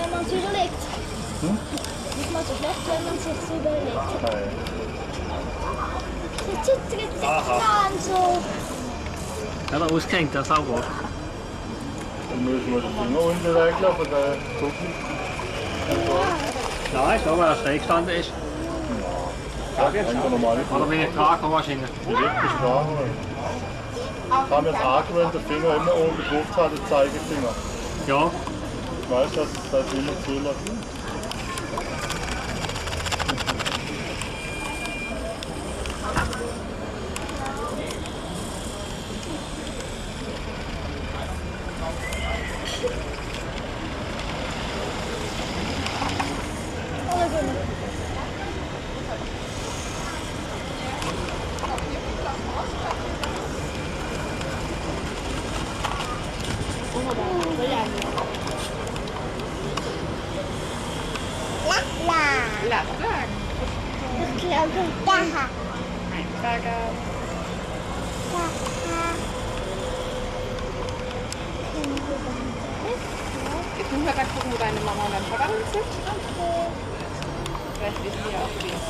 wenn man es überlegt. Nicht mal so schlecht, wenn man es sich so überlegt. Nein. So zittert es so. Ja, der ausgehängt, der ist auch gut. Dann müssen wir den Finger unten weglassen, der guckt nicht. Nein, so, weil er schräg gestanden ist. Sag jetzt. Oder bin ich dran gekommen wahrscheinlich? Die wirklich dran. Ich habe mir jetzt angewöhnt, den Finger immer oben drauf zu haben, den Zeigefinger. Ja. Ich weiß, dass das immer zulässt. Latrak. Ich glaube, da. Bagger. Jetzt müssen wir dann gucken, wo deine Mama und dein Papa sind. Vielleicht wissen die auch wie.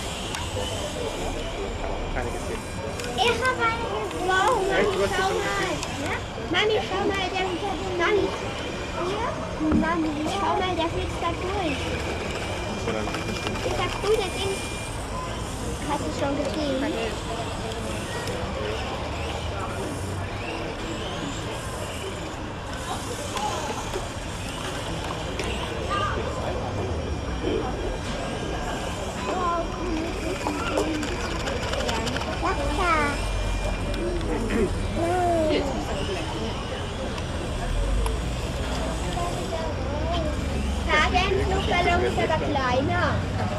Keine gesehen. Ich habe eine gesprochen. Mami, schau mal. Mami, schau mal, der Mami. Mami, schau mal, der fliegt da durch. Dieser grüne Ding. Hast du schon gesehen? Der Flugballon ist aber kleiner.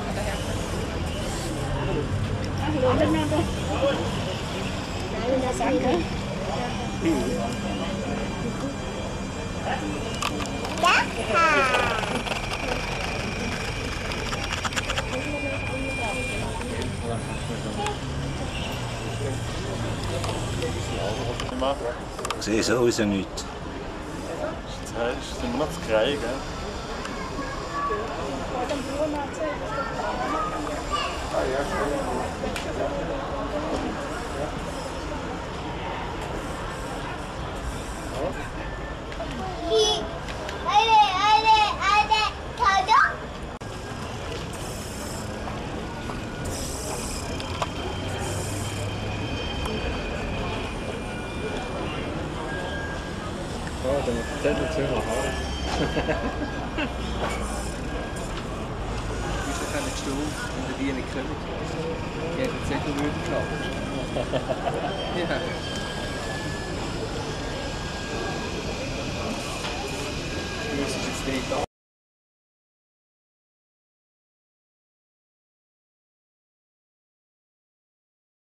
Nein, das Danke. Ich sehe sowieso nichts. Das ist immer noch zu klein, gell? Oh, dann ist der Zettel zu nach Hause. Wieso kann nicht du, wenn die nicht kommen? Die haben den Zettel würden gehabt. Ja. Du musst jetzt nicht da.